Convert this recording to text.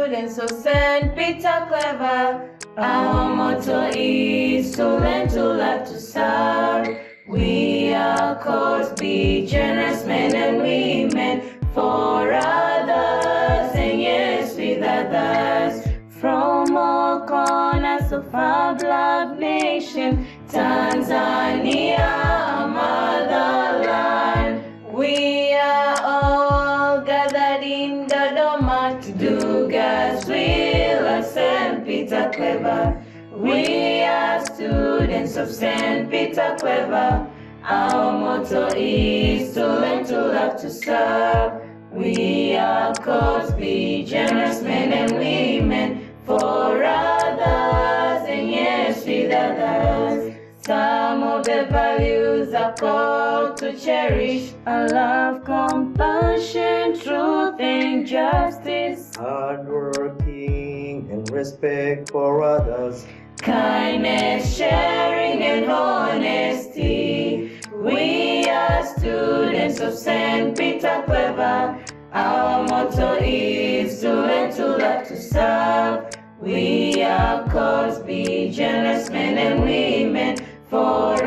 students of St. Peter Claver. Our motto is to learn, to love, to serve. We are called to be generous men and women for others, and yes, with others. From all corners of our beloved nation, Tanzania, our motherland, we are all gathered in Dodoma to do God's will at St. Peter Claver. We are students of St. Peter Claver. Our motto is to learn, to love, to serve. We are called to be generous men and women for others, and yes, with others. Some of the values are called to cherish: love, compassion, truth, and justice, hardworking and respect for others, kindness, sharing, and honesty. We are students of St. Peter Claver. Our motto is to learn, to love, to serve. We are called to be generous men and women for